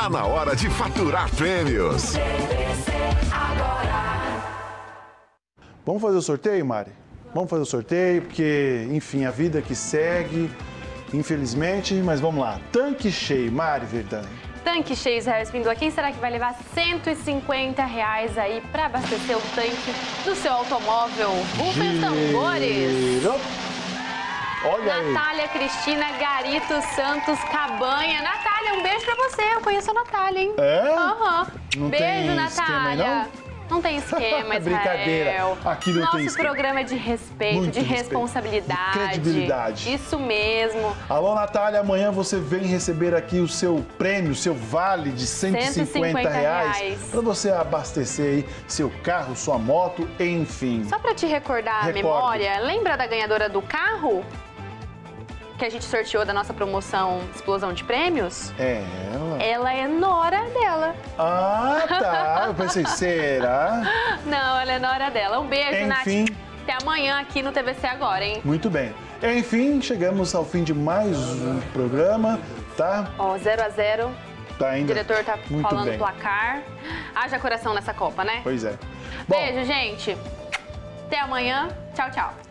Tá na hora de faturar prêmios. Vamos fazer o sorteio, Mari? Vamos fazer o sorteio, porque, enfim, a vida que segue, infelizmente, mas vamos lá. Tanque cheio, Mari Verdani. Tanque cheio, Israel Espíndola. Quem será que vai levar R$150 aí para abastecer o tanque do seu automóvel? Rufem os tambores. Olha aí. Natália Cristina Garito Santos Cabanha. Natália, um beijo pra você. Eu conheço a Natália, hein? É? Aham. Não Beijo, tem Natália. esquema, Não tem esquema, Israel. Brincadeira. Aqui não tem Nosso esquema. programa é de respeito, Muito de respeito. responsabilidade. De credibilidade. Isso mesmo. Alô, Natália, amanhã você vem receber aqui o seu prêmio, o seu vale de R$150 para você abastecer aí seu carro, sua moto, enfim. Só pra te recordar a memória, lembra da ganhadora do carro? Que a gente sorteou da nossa promoção Explosão de Prêmios? É ela? Ela é nora dela. Ah, tá. Eu pensei, será? Não, ela é nora dela. Um beijo, Enfim. Nath. Até amanhã aqui no TVC Agora, hein? Muito bem. Enfim, chegamos ao fim de mais um programa, tá? Ó, 0-0. Tá ainda. O diretor tá muito falando bem. placar. Haja coração nessa Copa, né? Pois é. Bom, Beijo, gente. Até amanhã. Tchau, tchau.